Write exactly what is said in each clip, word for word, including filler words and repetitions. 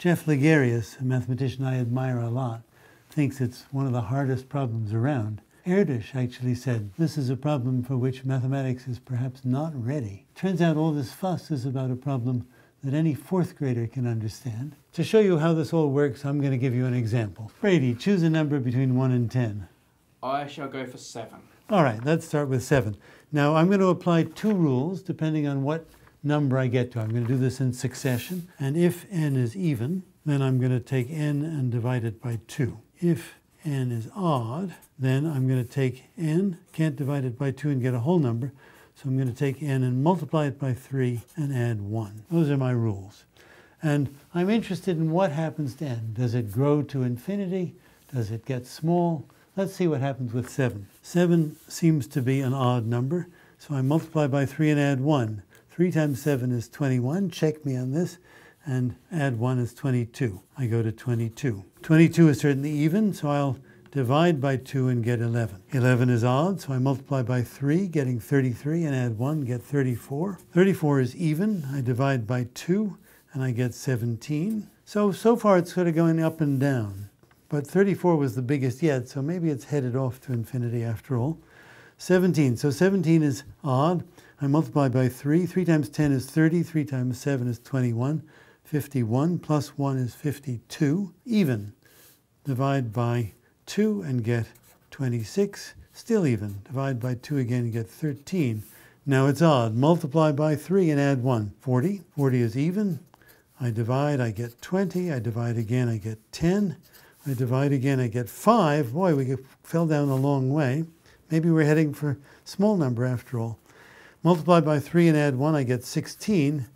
Jeff Ligarius, a mathematician I admire a lot, thinks it's one of the hardest problems around. Erdős actually said, this is a problem for which mathematics is perhaps not ready. Turns out all this fuss is about a problem that any fourth grader can understand. To show you how this all works, I'm going to give you an example. Brady, choose a number between one and ten. I shall go for seven. All right, let's start with seven. Now, I'm going to apply two rules depending on what number I get to. I'm going to do this in succession. And if n is even, then I'm going to take n and divide it by two. If n is odd, then I'm going to take n, can't divide it by two and get a whole number, so I'm going to take n and multiply it by three and add one. Those are my rules. And I'm interested in what happens to n. Does it grow to infinity? Does it get small? Let's see what happens with seven. seven seems to be an odd number, so I multiply by three and add one. three times seven is twenty-one, check me on this, and add one is twenty-two. I go to twenty-two. twenty-two is certainly even, so I'll divide by two and get eleven. eleven is odd, so I multiply by three, getting thirty-three, and add one, get thirty-four. thirty-four is even, I divide by two, and I get seventeen. So, so far it's sort of going up and down. But thirty-four was the biggest yet, so maybe it's headed off to infinity after all. seventeen, so seventeen is odd. I multiply by three. three times ten is thirty. three times seven is twenty-one. fifty-one plus one is fifty-two. Even. Divide by two and get twenty-six. Still even. Divide by two again and get thirteen. Now it's odd. Multiply by three and add one. forty. forty is even. I divide, I get twenty. I divide again, I get ten. I divide again, I get five. Boy, we fell down a long way. Maybe we're heading for a small number after all. Multiply by three and add one, I get sixteen.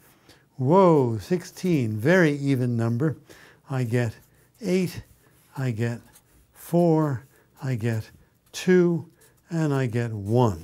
Whoa, sixteen, very even number. I get eight, I get four, I get two, and I get one.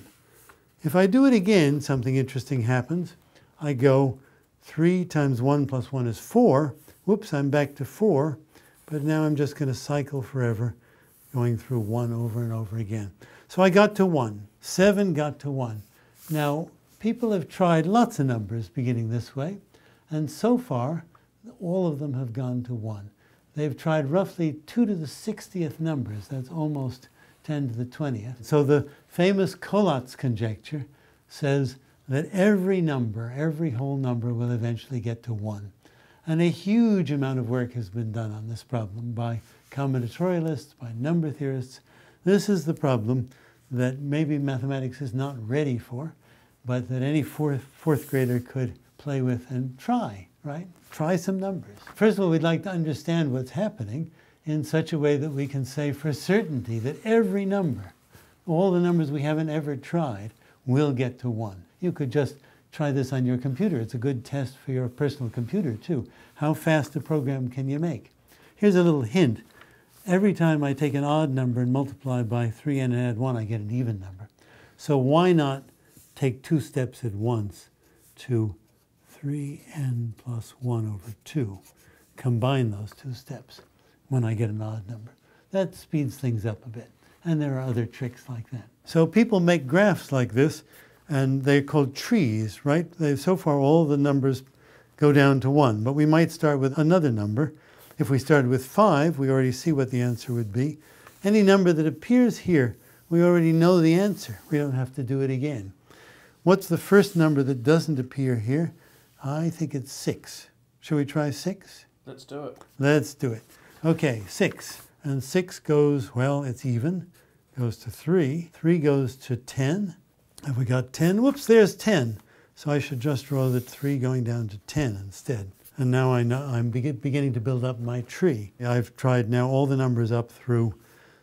If I do it again, something interesting happens. I go three times one plus one is four. Whoops, I'm back to four. But now I'm just going to cycle forever, going through one over and over again. So I got to one. seven got to one. Now, people have tried lots of numbers beginning this way, and so far, all of them have gone to one. They've tried roughly two to the sixtieth numbers. That's almost ten to the twentieth. So the famous Collatz Conjecture says that every number, every whole number will eventually get to one. And a huge amount of work has been done on this problem by combinatorialists, by number theorists. This is the problem that maybe mathematics is not ready for, but that any fourth, fourth grader could play with and try, right? Try some numbers. First of all, we'd like to understand what's happening in such a way that we can say for certainty that every number, all the numbers we haven't ever tried, will get to one. You could just try this on your computer. It's a good test for your personal computer, too. How fast a program can you make? Here's a little hint. Every time I take an odd number and multiply by three and add one, I get an even number. So why not take two steps at once to three n plus one over two? Combine those two steps when I get an odd number. That speeds things up a bit. And there are other tricks like that. So people make graphs like this, and they're called trees, right? They, so far, all the numbers go down to one, but we might start with another number. If we started with five, we already see what the answer would be. Any number that appears here, we already know the answer. We don't have to do it again. What's the first number that doesn't appear here? I think it's six. Shall we try six? Let's do it. Let's do it. Okay, six. And six goes, well, it's even. Goes to three. three goes to ten. Have we got ten? Whoops, there's ten. So I should just draw the three going down to ten instead. And now I know I'm be beginning to build up my tree. I've tried now all the numbers up through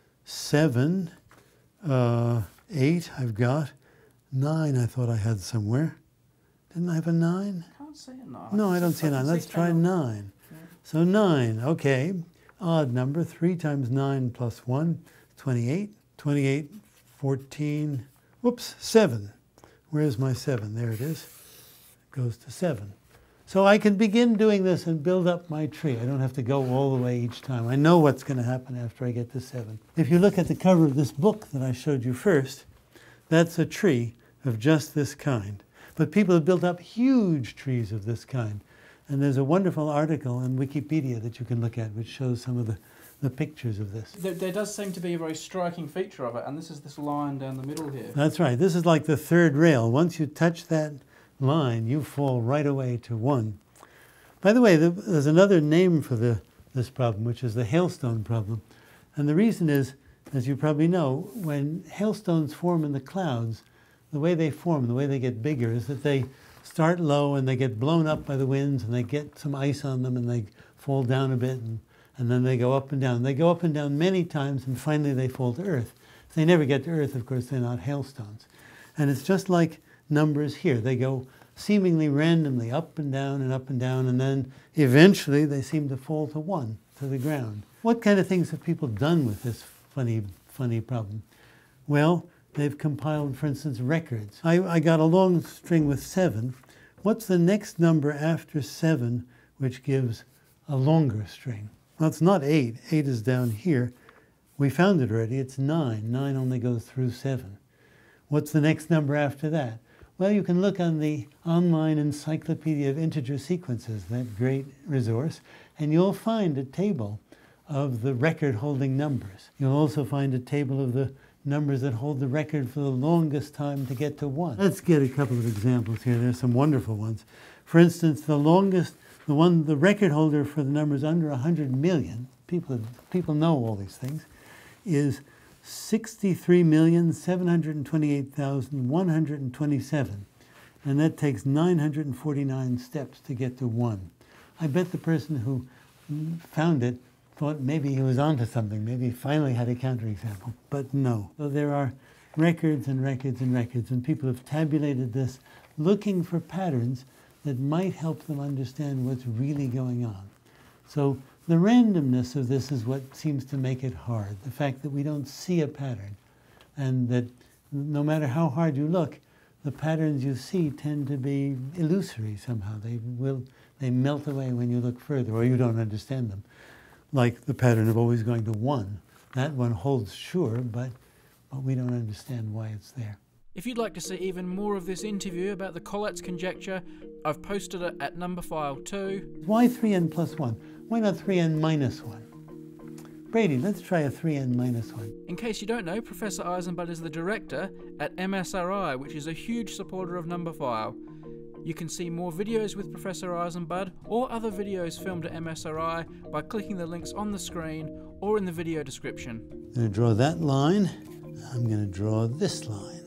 seven, uh, eight I've got, nine I thought I had somewhere. Didn't I have a nine? I can't see a nine. No, I don't see a nine. Let's try nine. Yeah. So nine, okay. Odd number, three times nine plus one, twenty-eight. twenty-eight, fourteen, whoops, seven. Where's my seven? There it is. It goes to seven. So I can begin doing this and build up my tree. I don't have to go all the way each time. I know what's going to happen after I get to seven. If you look at the cover of this book that I showed you first, that's a tree of just this kind. But people have built up huge trees of this kind. And there's a wonderful article on Wikipedia that you can look at which shows some of the, the pictures of this. There, there does seem to be a very striking feature of it, and this is this line down the middle here. That's right. This is like the third rail. Once you touch that line, you fall right away to one. By the way, there's another name for the, this problem, which is the hailstone problem. And the reason is, as you probably know, when hailstones form in the clouds, the way they form, the way they get bigger, is that they start low and they get blown up by the winds and they get some ice on them and they fall down a bit and, and then they go up and down. They go up and down many times and finally they fall to earth. If they never get to earth, of course, they're not hailstones. And it's just like numbers here. They go seemingly randomly up and down and up and down, and then eventually they seem to fall to one, to the ground. What kind of things have people done with this funny, funny problem? Well, they've compiled, for instance, records. I, I got a long string with seven. What's the next number after seven which gives a longer string? Well, it's not eight. Eight is down here. We found it already. It's nine. Nine only goes through seven. What's the next number after that? Well, you can look on the online Encyclopedia of Integer Sequences, that great resource, and you'll find a table of the record-holding numbers. You'll also find a table of the numbers that hold the record for the longest time to get to one. Let's get a couple of examples here. There's some wonderful ones. For instance, the longest, the one, the record holder for the numbers under one hundred million, people, people know all these things, is sixty-three million, seven hundred twenty-eight thousand, one hundred twenty-seven. And that takes nine hundred forty-nine steps to get to one. I bet the person who found it thought maybe he was onto something, maybe he finally had a counterexample, but no. So there are records and records and records, and people have tabulated this looking for patterns that might help them understand what's really going on. So the randomness of this is what seems to make it hard, the fact that we don't see a pattern, and that no matter how hard you look, the patterns you see tend to be illusory somehow. They will, they melt away when you look further, or you don't understand them. Like the pattern of always going to one. That one holds sure, but, but we don't understand why it's there. If you'd like to see even more of this interview about the Collatz Conjecture, I've posted it at Numberphile two. Why three n plus one? Why not three n minus one? Brady, let's try a three n minus one. In case you don't know, Professor Eisenbud is the director at M S R I, which is a huge supporter of Numberphile. You can see more videos with Professor Eisenbud or other videos filmed at M S R I by clicking the links on the screen or in the video description. I'm going to draw that line. I'm going to draw this line.